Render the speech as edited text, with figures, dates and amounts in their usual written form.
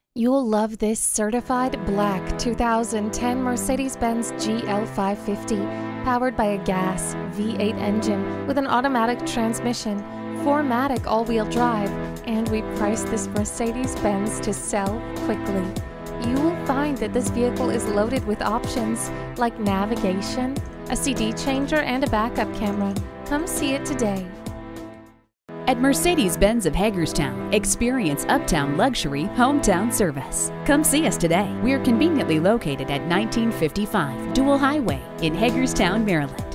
You'll love this certified black 2010 Mercedes-Benz GL 550, powered by a gas V8 engine with an automatic transmission, 4MATIC all-wheel drive, and we priced this Mercedes-Benz to sell quickly. You will find that this vehicle is loaded with options like navigation, a CD changer, and a backup camera. Come see it today. At Mercedes-Benz of Hagerstown, experience uptown luxury, hometown service. Come see us today. We're conveniently located at 1955 Dual Highway in Hagerstown, Maryland.